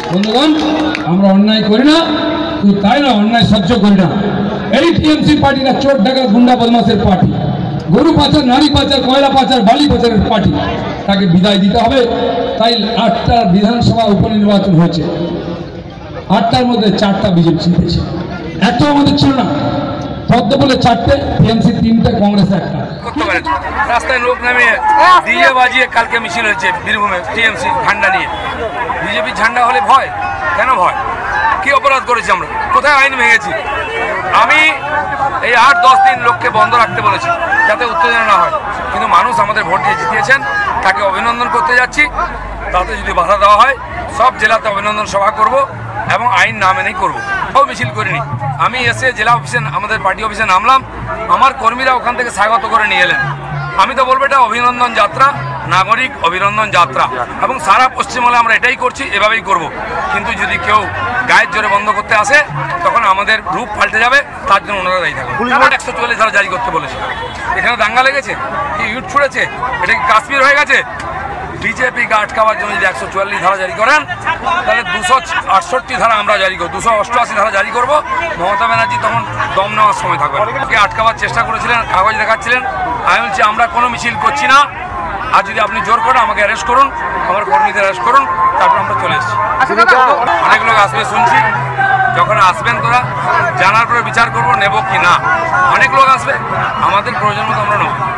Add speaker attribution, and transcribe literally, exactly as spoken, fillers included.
Speaker 1: বন্ধুগণ, আমরা অন্যায় করি না, শুধু তাই না, অন্যায় সহ্য করি না। এই টিএমসি পার্টিটা চোর ডাকা গুন্ডা বদমাসের পার্টি, গরু পাচার, নারী পাচার, কয়লা পাচার, বালি পাচারের পার্টি। তাকে বিদায় দিতে হবে। তাই আটটা বিধানসভা উপনির্বাচন হয়েছে, আটটার মধ্যে চারটা বিজেপি জিতেছে। এত আমাদের ছিল না, পদ্ম বলে চারটে, টিএমসি তিনটে, কংগ্রেস একটা।
Speaker 2: রাস্তায় লোক নামিয়ে ডিজে বাজিয়ে কালকে মিছিল হয়েছে বীরভূমে টিএমসি ঝান্ডা নিয়ে। বিজেপি ঝান্ডা হলে ভয় কেন? ভয় কি অপরাধ করেছি আমরা? কোথায় আইন ভেঙেছি? আমি এই আট দশ দিন লোককে বন্ধ রাখতে বলেছি যাতে উত্তেজনা না হয়, কিন্তু মানুষ আমাদের ভোট দিয়ে জিতিয়েছেন, তাকে অভিনন্দন করতে যাচ্ছি। তাতে যদি বাধা দেওয়া হয়, সব জেলাতে অভিনন্দন সভা করব এবং আইন না মেনেই করবো। তাও মিছিল করিনি, আমি এসে জেলা অফিসে, আমাদের পার্টি অফিসে নামলাম, আমার কর্মীরা ওখান থেকে স্বাগত করে নিয়ে এলেন। আমি তো বলবো এটা অভিনন্দন যাত্রা, নাগরিক অভিনন্দন যাত্রা, এবং সারা পশ্চিমবঙ্গে আমরা এটাই করছি, এভাবেই করব। কিন্তু যদি কেউ গায়ের জোরে বন্ধ করতে আসে, তখন আমাদের রূপ পাল্টে যাবে, তার জন্য ওনারা দায়ী থাকবে। একশো চুয়াল্লিশ ধারা জারি করতে বলেছে, এখানে দাঙ্গা লেগেছে, কি ইট ছুড়েছে, এটা কি কাশ্মীর হয়ে গেছে? বিজেপিকে আটকাবার জন্য যদি একশো চুয়াল্লিশ ধারা জারি করেন, তাহলে দুশো আটষট্টি ধারা আমরা জারি করবো, দুশো অষ্টআশি ধারা জারি করবো। মমতা ব্যানার্জি তখন দম নেওয়ার সময় থাকবে। আটকাবার চেষ্টা করেছিলেন, কাগজ দেখাচ্ছিলেন। আমি বলছি আমরা কোনো মিছিল করছি না, আর যদি আপনি জোর করেন আমাকে অ্যারেস্ট করুন, আমার কর্মীদের অ্যারেস্ট করুন, তারপর আমরা চলে এসেছি। অনেক লোক আসবে শুনছি, যখন আসবেন তোরা জানার পরে বিচার করবো নেব কি না। অনেক লোক আসবে, আমাদের প্রয়োজন মতো আমরা নেব।